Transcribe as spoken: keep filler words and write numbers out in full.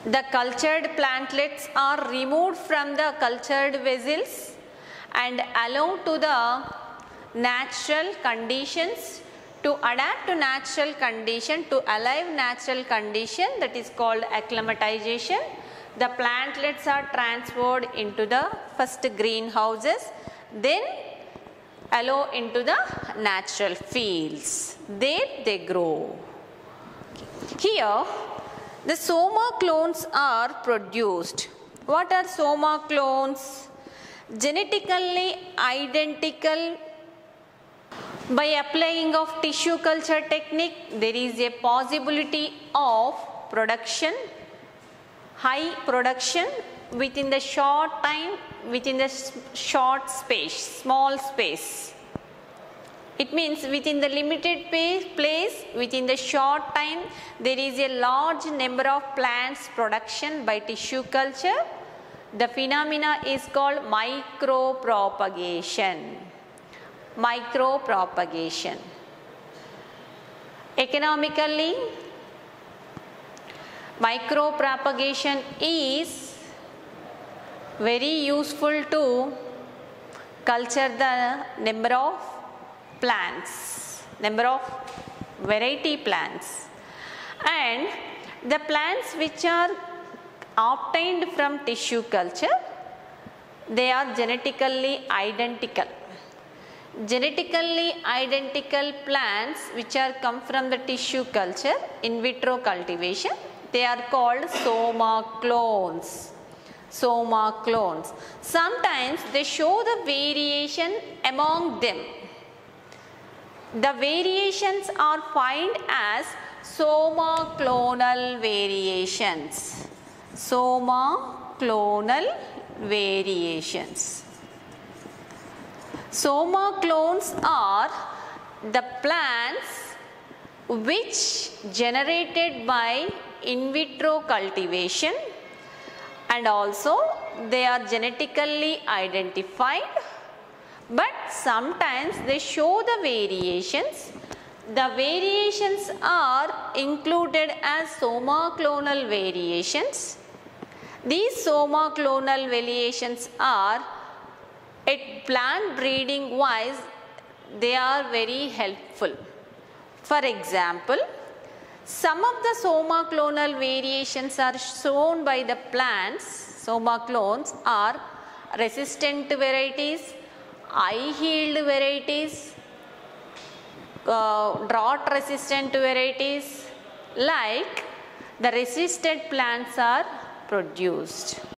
the cultured plantlets are removed from the cultured vessels and allowed to the natural conditions to adapt to natural condition, to alive natural condition, that is called acclimatization. The plantlets are transferred into the first greenhouses, then allow into the natural fields. There they grow. Here the soma clones are produced. What are soma clones? Genetically identical. By applying of tissue culture technique, there is a possibility of production, high production within the short time, within the short space, small space. It means within the limited place, within the short time, there is a large number of plants production by tissue culture. The phenomena is called micropropagation. Micropropagation. Economically, micropropagation is very useful to culture the number of plants, number of variety plants, and the plants which are obtained from tissue culture, they are genetically identical. Genetically identical plants which are come from the tissue culture, in vitro cultivation, they are called soma clones. Soma clones. Sometimes they show the variation among them. The variations are found as soma clonal variations. Soma clonal variations. Soma clones are the plants which generated by in vitro cultivation, and also they are genetically identified, but sometimes they show the variations. The variations are included as soma clonal variations. These soma clonal variations are, at plant breeding wise, they are very helpful. For example, some of the soma clonal variations are shown by the plants. Soma clones are resistant varieties, high yield varieties, uh, drought resistant varieties, like the resistant plants are produced.